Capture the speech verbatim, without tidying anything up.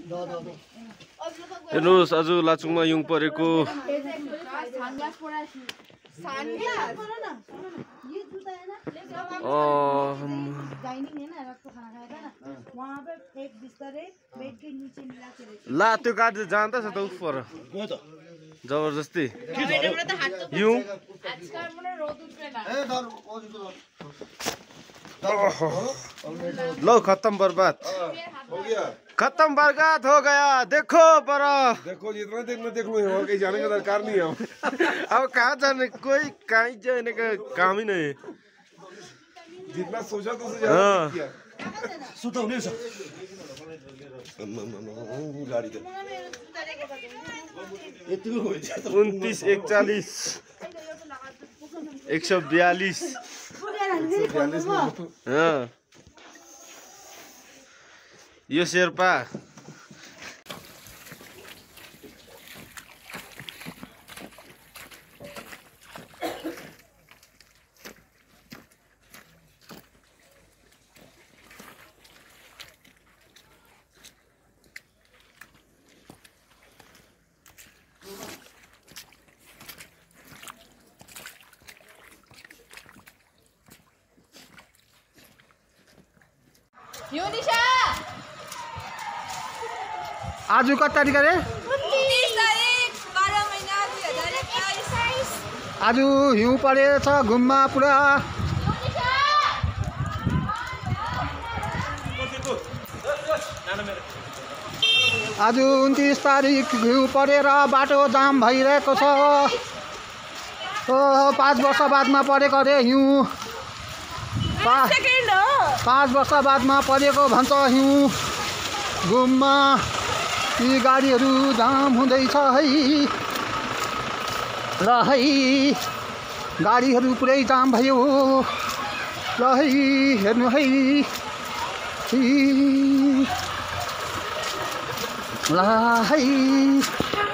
हेर्नुहोस् आज लाचुङमा युङ परेको ला त्यो गाडी जाँदैछ त उपर जबरजस्ती युङ लो खत्म बर्बाद खत्म बर्बाद हो गया देखो पर देखो जितना देखना देख लो और कहीं जाने का दरकार नहीं है अब कहाँ जाने कोई कहीं जाने का काम ही नहीं जितना सोचा तो उससे ज्यादा किया सुतो नहीं सर गाड़ी दे उन्तीस इकचालीस एक सौ बयालीस हाँ यो शेर्पा युनिशा आज कत तारिक रे उन्तीस तारिक बाह्र महिना दुई हजार एक्काइस आज हिउँ परेछ घुममा पुरा आज उन्तीस तारिक हिउँ परेर बाटो जाम भइरहेको छ ओ पाँच वर्ष बादमा परेको अरे हिउँ पाँच वर्ष बादमा परेको भन्छ हिउँ घुममा यी गाडीहरू जाम हुँदैछ है र है गाडीहरू पुरै जाम भयो ल है हेर्नु है ल है